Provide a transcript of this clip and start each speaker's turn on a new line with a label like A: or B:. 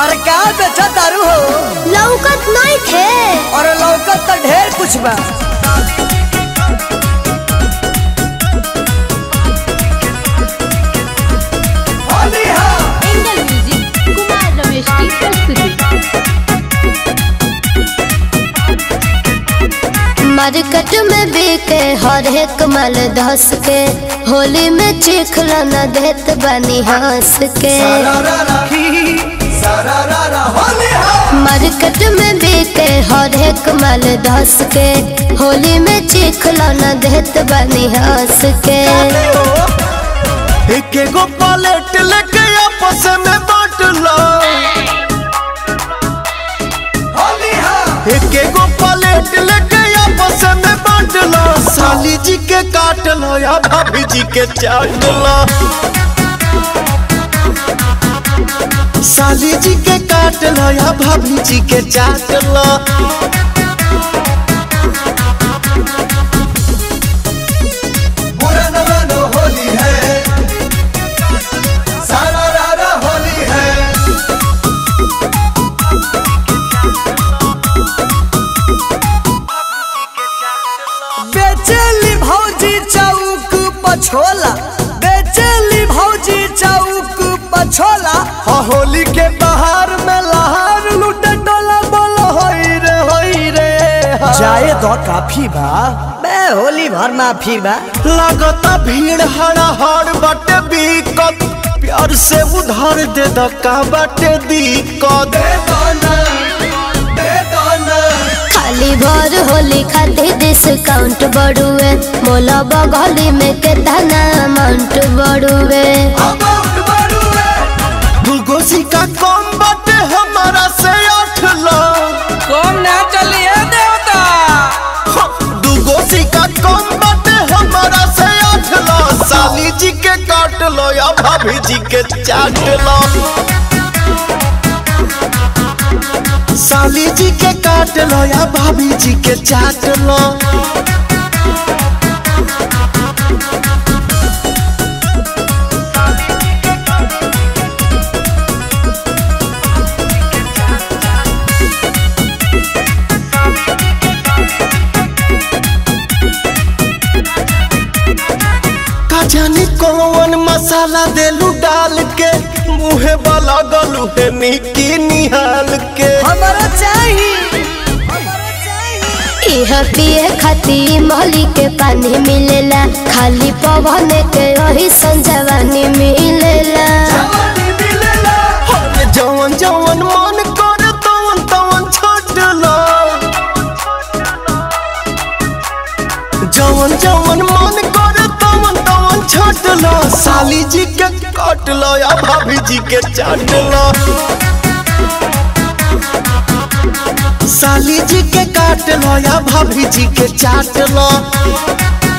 A: अरे क्या बेचा दारू हो?
B: लौकत नहीं थे।
A: अरे लौकत तो ढेर कुछ बा।
C: एंगल म्यूजिक कुमार रमेश की प्रस्तुति।
B: मार्केट में बिके हर एक माल धस के, होली में चिखला न देत बनी हंस के। मार्केट में बिके हर एक माल धस के, होली में चिखला न देत बनी हंस के।
D: एक एगो पलेट लेके आपस में बांट लो। एक एगो पलेट लेके आपस में बांट लो। साली जी के काट लो या भाभी जी के चाट लो। साली जी के काट लो या भाभी जी के चाट लो।
A: बेचली भौजी चौक पछोला, बेचली भौजी चौक पछोला।
D: होली के बाहर में लहार लूटे टोला बोलो होई रे।
A: जाए तो काफी बा बे, होली भर माफी बा।
D: लगता भीड़ हड़ाहड़ बाटे बिकत, प्यार से उधार दे द का बाटे दिक्कत।
B: खाली भर होली खातिर डिस्काउंट बढ़ुए, मोला बगली में कितना अमाउंट बढ़ुए।
D: दूगो सिक्का कम बाटे हमारा से 8 लाख।
A: कम ना चलिए देवता।
D: दूगो सिक्का कम बाटे हमारा से 8 लाख। साली जी के काट लो या भाभी जी के चाट लो। साली जी के काट लो या भाभी जी के चाट लो। का जाने कौन मसाला देलू डाल के, मुहे वाला गलू है निकी निहाल के।
A: हमारा चाहिए
B: यह पिए खातिर मोहली के पानी मिलेला, खाली पवन के वही संजवानी मिलेला।
D: जवन जवन मन करे तवन तवन छोट लो। जवन जवन मन करे तवन तवन छोट लो। साली जी के काट लो या भाभी जी के चाट लो। साली जी के काट लो या भाभी जी के चाट लो।